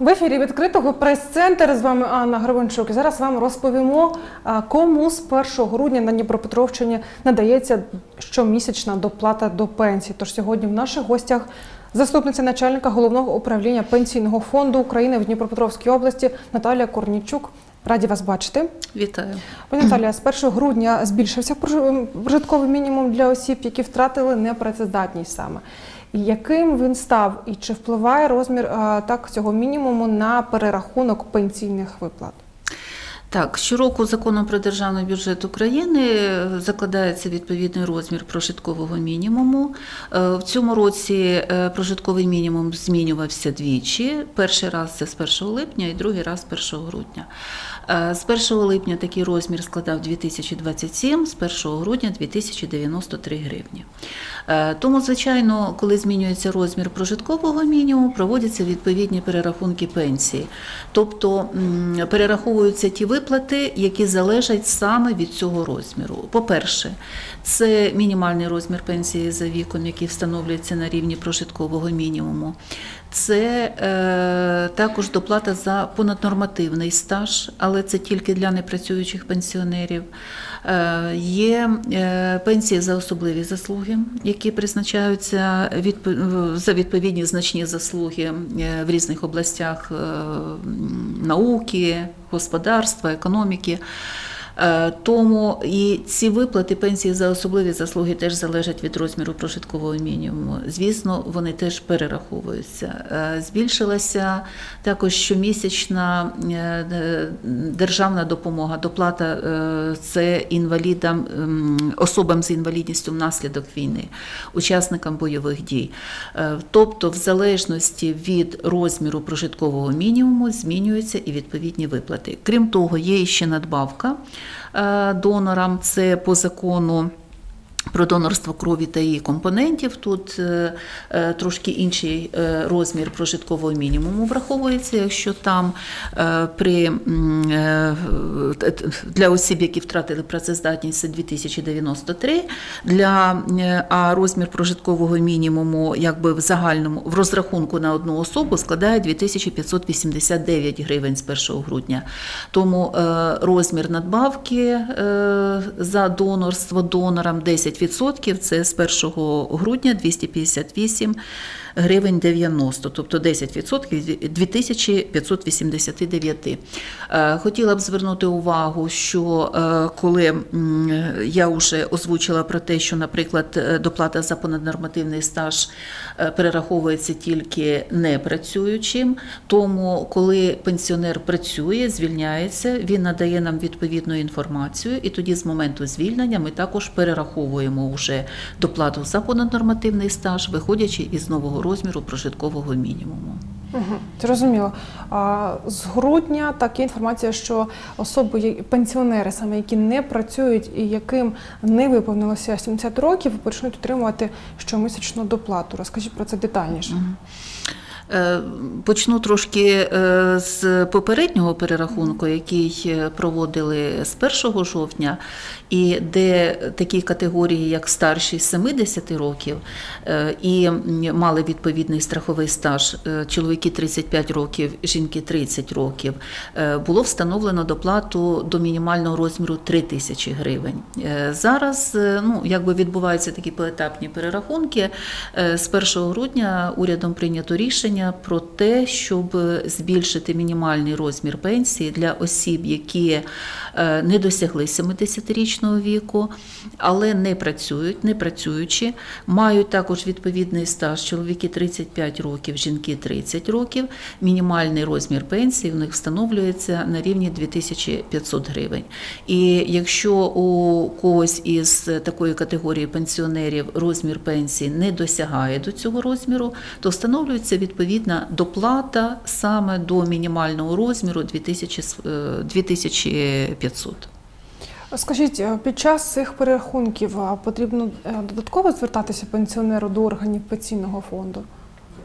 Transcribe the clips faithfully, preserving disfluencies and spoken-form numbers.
В ефірі відкритого прес-центр, з вами Анна Гребенчук. І зараз вам розповімо, кому з першого грудня на Дніпропетровщині надається щомісячна доплата до пенсії. Тож сьогодні в наших гостях заступниця начальника Головного управління Пенсійного фонду України в Дніпропетровській області Наталія Корнійчук. Раді вас бачити. Вітаю. Пані Наталія, з першого грудня збільшився прожитковий мінімум для осіб, які втратили непрацездатність саме. І яким він став і чи впливає розмір а, так, цього мінімуму на перерахунок пенсійних виплат? Так, щороку Законом про Державний бюджет України закладається відповідний розмір прожиткового мінімуму. В цьому році прожитковий мінімум змінювався двічі. Перший раз це з першого липня і другий раз з першого грудня. З першого липня такий розмір складав дві тисячі двадцять сім, з першого грудня – дві тисячі дев'яносто три гривні. Тому, звичайно, коли змінюється розмір прожиткового мінімуму, проводяться відповідні перерахунки пенсії. Тобто перераховуються ті виплати, які залежать саме від цього розміру. По-перше, це мінімальний розмір пенсії за віком, який встановлюється на рівні прожиткового мінімуму. Це е, також доплата за понаднормативний стаж, але це тільки для непрацюючих пенсіонерів. Е, є е, пенсії за особливі заслуги, які призначаються відп... за відповідні значні заслуги в різних областях е, науки, господарства, економіки. Тому і ці виплати пенсії за особливі заслуги теж залежать від розміру прожиткового мінімуму. Звісно, вони теж перераховуються. Збільшилася також щомісячна державна допомога, доплата це інвалідам, особам з інвалідністю внаслідок війни, учасникам бойових дій. Тобто, в залежності від розміру прожиткового мінімуму змінюються і відповідні виплати. Крім того, є ще надбавка донорам, це по закону про донорство крові та її компонентів. Тут е, е, трошки інший е, розмір прожиткового мінімуму враховується, якщо там е, при, е, для осіб, які втратили працездатність, це дві тисячі дев'яносто три, для, е, а розмір прожиткового мінімуму якби в загальному, в розрахунку на одну особу складає дві тисячі п'ятсот вісімдесят дев'ять гривень з першого грудня. Тому е, розмір надбавки е, за донорство донорам десять відсотків, це з першого грудня двісті п'ятдесят вісім гривень дев'яносто, тобто десять відсотків – дві тисячі п'ятсот вісімдесят дев'ять. Хотіла б звернути увагу, що коли я вже озвучила про те, що, наприклад, доплата за понаднормативний стаж перераховується тільки непрацюючим, тому коли пенсіонер працює, звільняється, він надає нам відповідну інформацію, і тоді з моменту звільнення ми також перераховуємо вже доплату за понаднормативний стаж, виходячи із нового розміру прожиткового мінімуму. Угу, зрозуміло. А з грудня так є інформація, що особи, пенсіонери, саме які не працюють і яким не виповнилося сімдесят років, почнуть отримувати щомісячну доплату. Розкажіть про це детальніше. Угу. Почну трошки з попереднього перерахунку, який проводили з першого жовтня, і де такі категорії, як старші семидесяти років, і мали відповідний страховий стаж, чоловіки тридцять п'ять років, жінки тридцять років, було встановлено доплату до мінімального розміру три тисячі гривень. Зараз, ну, якби відбуваються такі поетапні перерахунки, з першого грудня урядом прийнято рішення про те, щоб збільшити мінімальний розмір пенсії для осіб, які не досягли семидесятирічного віку, але не працюють, не працюючи, мають також відповідний стаж, чоловіки тридцять п'ять років, жінки тридцять років, мінімальний розмір пенсії у них встановлюється на рівні дві тисячі п'ятсот гривень. І якщо у когось із такої категорії пенсіонерів розмір пенсії не досягає до цього розміру, то встановлюється відповідна доплата саме до мінімального розміру дві тисячі п'ятсот. Скажіть, під час цих перерахунків потрібно додатково звертатися пенсіонеру до органів пенсійного фонду?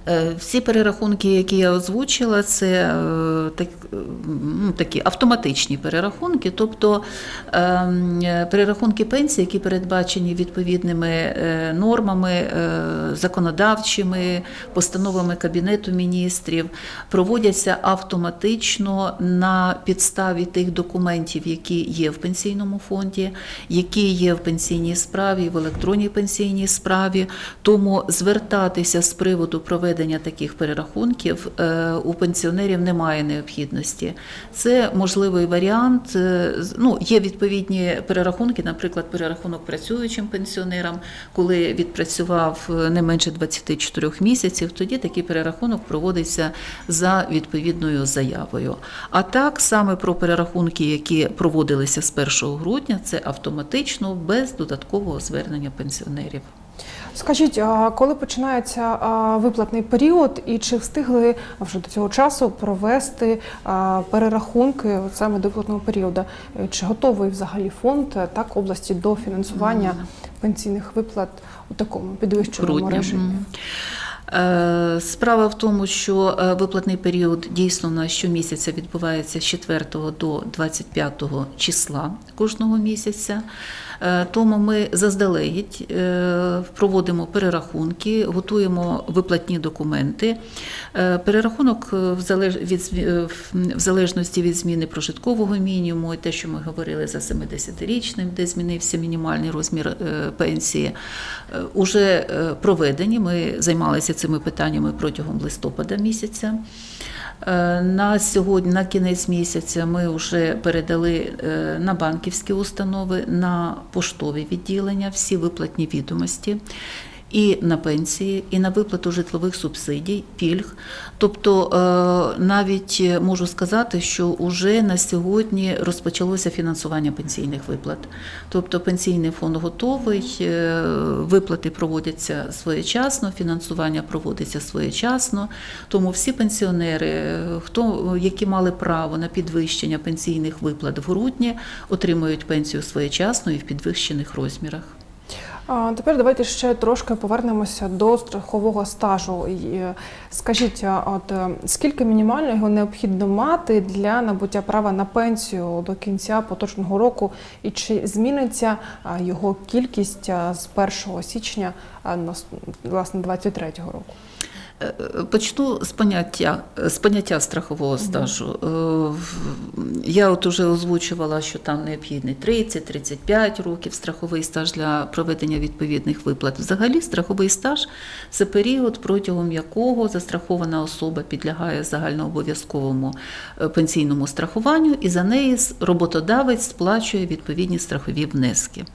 Всі перерахунки, які я озвучила, це так, ну, такі автоматичні перерахунки, тобто перерахунки пенсій, які передбачені відповідними нормами законодавчими, постановами Кабінету міністрів, проводяться автоматично на підставі тих документів, які є в пенсійному фонді, які є в пенсійній справі, в електронній пенсійній справі. Тому звертатися з приводу проведення таких перерахунків у пенсіонерів немає необхідності. Це можливий варіант. Ну, є відповідні перерахунки, наприклад, перерахунок працюючим пенсіонерам, коли відпрацював не менше двадцяти чотирьох місяців, тоді такий перерахунок проводиться за відповідною заявою. А так, саме про перерахунки, які проводилися з першого грудня, це автоматично, без додаткового звернення пенсіонерів. Скажіть, а коли починається виплатний період і чи встигли вже до цього часу провести перерахунки саме до виплатного періоду? Чи готовий взагалі фонд так області до фінансування mm. пенсійних виплат у такому підвищеному режимі? Справа в тому, що виплатний період дійсно на щомісяця відбувається з четвертого до двадцять п'ятого числа кожного місяця. Тому ми заздалегідь проводимо перерахунки, готуємо виплатні документи. Перерахунок в залежності від зміни прожиткового мінімуму, і те, що ми говорили за семидесятирічним, де змінився мінімальний розмір пенсії, уже проведені. Ми займалися цими питаннями протягом листопада місяця. На сьогодні, на кінець місяця, ми вже передали на банківські установи, на поштові відділення всі виплатні відомості і на пенсії, і на виплату житлових субсидій, пільг. Тобто навіть можу сказати, що вже на сьогодні розпочалося фінансування пенсійних виплат. Тобто пенсійний фонд готовий, виплати проводяться своєчасно, фінансування проводиться своєчасно. Тому всі пенсіонери, хто, які мали право на підвищення пенсійних виплат в грудні, отримують пенсію своєчасно і в підвищених розмірах. А тепер давайте ще трошки повернемося до страхового стажу. Скажіть, от скільки мінімально його необхідно мати для набуття права на пенсію до кінця поточного року, і чи зміниться його кількість з першого січня, власне, двадцять третього року? Почну з поняття, з поняття страхового стажу. Я от уже озвучувала, що там необхідний тридцять-тридцять п'ять років страховий стаж для проведення відповідних виплат. Взагалі страховий стаж – це період, протягом якого застрахована особа підлягає загальнообов'язковому пенсійному страхуванню, і за неї роботодавець сплачує відповідні страхові внески.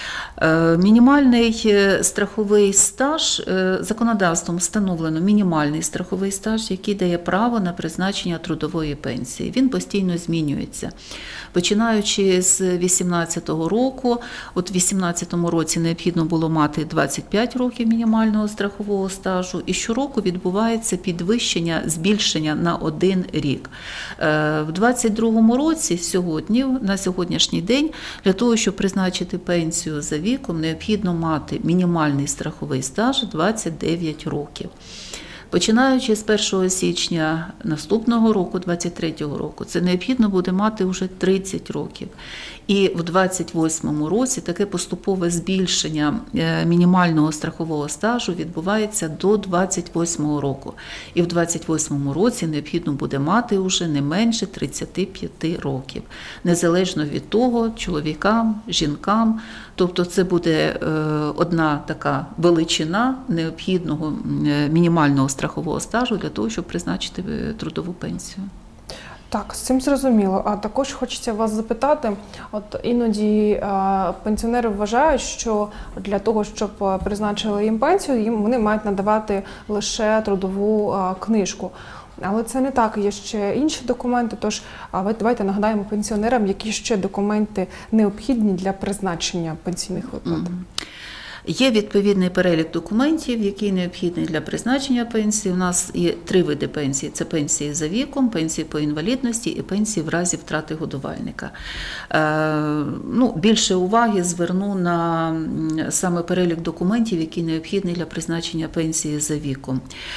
Мінімальний страховий стаж, законодавством встановлено мінімальний страховий стаж, який дає право на призначення трудової пенсії. Він постійно змінюється. Починаючи з вісімнадцятого року, от в вісімнадцятому році необхідно було мати двадцять п'ять років мінімального страхового стажу, і щороку відбувається підвищення, збільшення на один рік. В двадцять другому році, сьогодні, на сьогоднішній день, для того, щоб призначити пенсію за віком, необхідно мати мінімальний страховий стаж двадцять дев'ять років. Починаючи з першого січня наступного року, двадцять третього року, це необхідно буде мати вже тридцять років. І в двадцять восьмому році таке поступове збільшення мінімального страхового стажу відбувається до двадцять восьмого року. І в двадцять восьмому році необхідно буде мати вже не менше тридцяти п'яти років. Незалежно від того, чоловікам, жінкам. Тобто це буде одна така величина необхідного мінімального страхового стажу для того, щоб призначити трудову пенсію. Так, з цим зрозуміло. А також хочеться вас запитати, от іноді а, пенсіонери вважають, що для того, щоб призначили їм пенсію, їм вони мають надавати лише трудову а, книжку. Але це не так, є ще інші документи, тож а, давайте нагадаємо пенсіонерам, які ще документи необхідні для призначення пенсійних виплат. Mm-hmm. Є відповідний перелік документів, який необхідний для призначення пенсії. У нас є три види пенсії. Це пенсії за віком, пенсії по інвалідності і пенсії в разі втрати годувальника. Е, ну, більше уваги зверну на саме перелік документів, які необхідні для призначення пенсії за віком.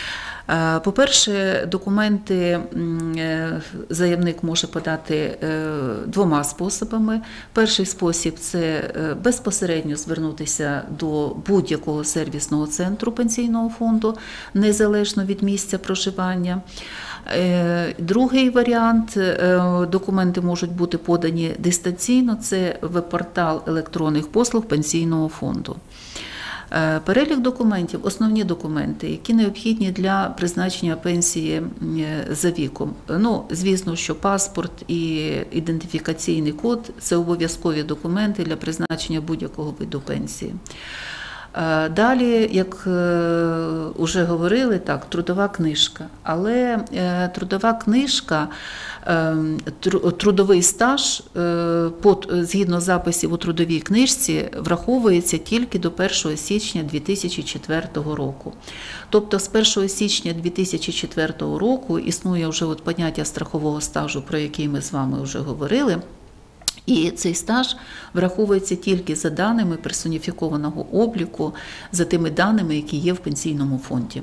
По-перше, документи заявник може подати двома способами. Перший спосіб – це безпосередньо звернутися до будь-якого сервісного центру пенсійного фонду, незалежно від місця проживання. Другий варіант – документи можуть бути подані дистанційно, це веб-портал електронних послуг пенсійного фонду. Перелік документів, основні документи, які необхідні для призначення пенсії за віком. Ну, звісно, що паспорт і ідентифікаційний код – це обов'язкові документи для призначення будь-якого виду пенсії. Далі, як вже говорили, так, трудова книжка. Але трудова книжка, трудовий стаж, згідно записів у трудовій книжці, враховується тільки до першого січня дві тисячі четвертого року. Тобто з першого січня дві тисячі четвертого року існує вже от поняття страхового стажу, про який ми з вами вже говорили. І цей стаж враховується тільки за даними персоніфікованого обліку, за тими даними, які є в пенсійному фонді.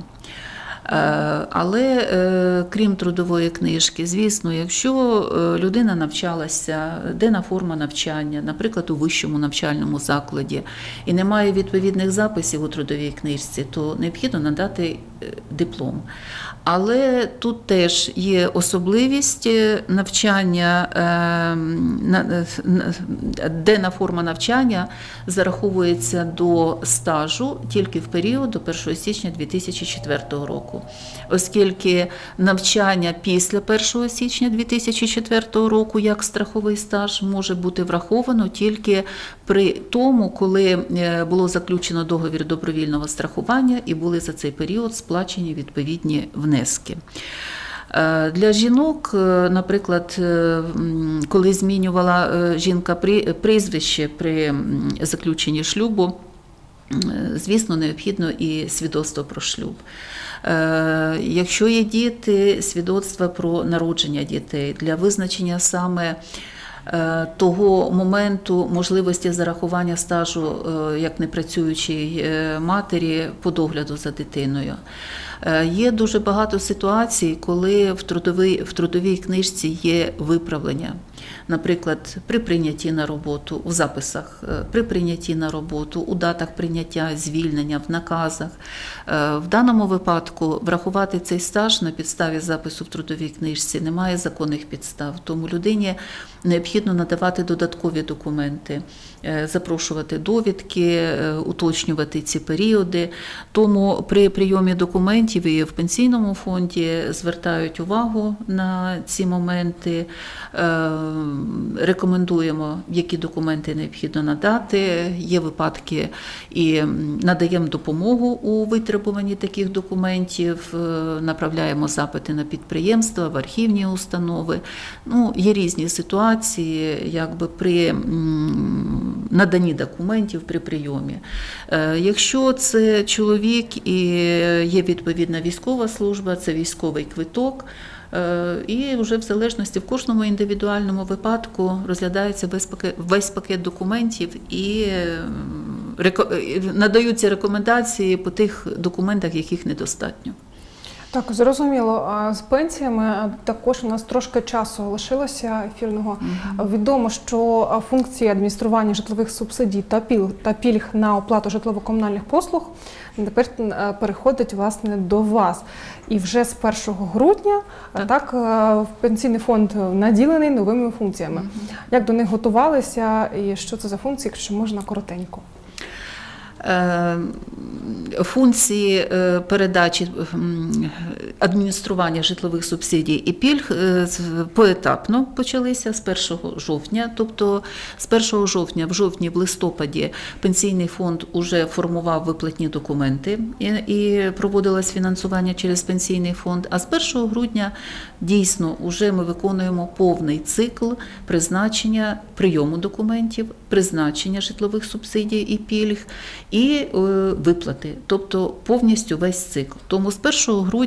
Але крім трудової книжки, звісно, якщо людина навчалася, денна форма навчання, наприклад, у вищому навчальному закладі, і немає відповідних записів у трудовій книжці, то необхідно надати диплом. Але тут теж є особливість навчання, денна форма навчання зараховується до стажу тільки в період до першого січня дві тисячі четвертого року. Оскільки навчання після першого січня дві тисячі четвертого року як страховий стаж може бути враховано тільки при тому, коли було заключено договір добровільного страхування і були за цей період сплачені відповідні внески. Для жінок, наприклад, коли змінювала жінка прізвище при заключенні шлюбу, звісно, необхідно і свідоцтво про шлюб. Якщо є діти, свідоцтво про народження дітей для визначення саме того моменту можливості зарахування стажу як непрацюючій матері по догляду за дитиною. Є дуже багато ситуацій, коли в трудовій, в трудовій книжці є виправлення. Наприклад, при прийнятті на роботу, у записах, при прийнятті на роботу, у датах прийняття, звільнення, в наказах. В даному випадку врахувати цей стаж на підставі запису в трудовій книжці немає законних підстав, тому людині необхідно надавати додаткові документи, запрошувати довідки, уточнювати ці періоди. Тому при прийомі документів і в пенсійному фонді звертають увагу на ці моменти, рекомендуємо, які документи необхідно надати. Є випадки і надаємо допомогу у витребуванні таких документів, направляємо запити на підприємства, в архівні установи. Ну, є різні ситуації, якби при наданні документів при прийомі. Якщо це чоловік і є відповідна військова служба, це військовий квиток, і вже в залежності в кожному індивідуальному випадку розглядається весь пакет, весь пакет документів і надаються рекомендації по тих документах, яких недостатньо. Так, зрозуміло. А з пенсіями також у нас трошки часу лишилося ефірного. Mm-hmm. Відомо, що функції адміністрування житлових субсидій та пільг, та пільг на оплату житлово-комунальних послуг тепер переходить, власне, до вас. І вже з першого грудня так. Так, пенсійний фонд наділений новими функціями. Mm-hmm. Як до них готувалися і що це за функції, якщо можна коротенько? Функції передачі адміністрування житлових субсидій і пільг поетапно почалися з першого жовтня. Тобто з першого жовтня, в жовтні, в листопаді пенсійний фонд уже формував виплатні документи і проводилось фінансування через пенсійний фонд. А з першого грудня дійсно вже ми виконуємо повний цикл призначення прийому документів, призначення житлових субсидій і пільг і виплати, тобто повністю весь цикл. Тому з першого грудня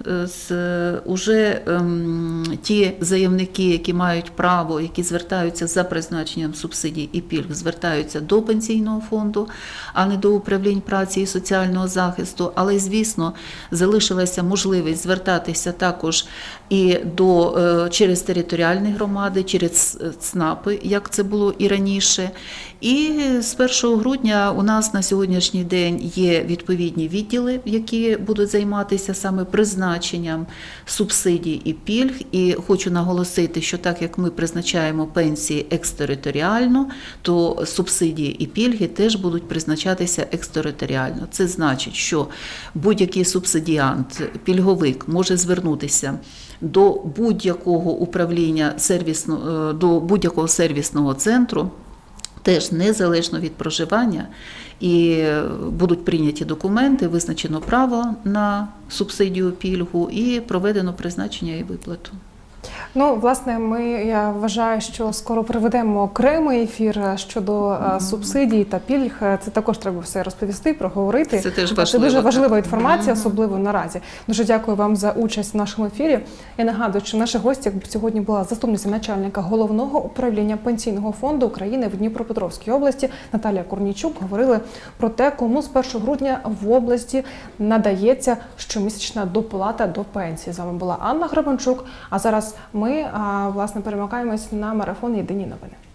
з уже ем, ті заявники, які мають право, які звертаються за призначенням субсидій і пільг, звертаються до пенсійного фонду, а не до управлінь праці і соціального захисту. Але, звісно, залишилася можливість звертатися також і до, е, через територіальні громади, через ЦНАПи, як це було і раніше. І з першого грудня у нас на сьогоднішній день є відповідні відділи, які будуть займатися саме призначенням субсидій і пільг. І хочу наголосити, що так як ми призначаємо пенсії екстериторіально, то субсидії і пільги теж будуть призначатися екстериторіально. Це значить, що будь-який субсидіант, пільговик може звернутися до будь-якого управління сервісного, до будь-якого сервісного центру, теж незалежно від проживання, і будуть прийняті документи, визначено право на субсидію, пільгу і проведено призначення і виплату. Ну, власне, ми, я вважаю, що скоро проведемо окремий ефір щодо mm-hmm. субсидій та пільг. Це також треба все розповісти, проговорити. Це теж важливо. Це дуже важлива так. інформація, mm-hmm. особливо наразі. Дуже дякую вам за участь в нашому ефірі. Я нагадую, що наша гостя сьогодні була заступниця начальника Головного управління Пенсійного фонду України в Дніпропетровській області Наталія Корнійчук. Говорили про те, кому з першого грудня в області надається щомісячна доплата до пенсії. З вами була Анна Гребенчук, а зараз ми, власне, перемикаємось на марафон «Єдині новини».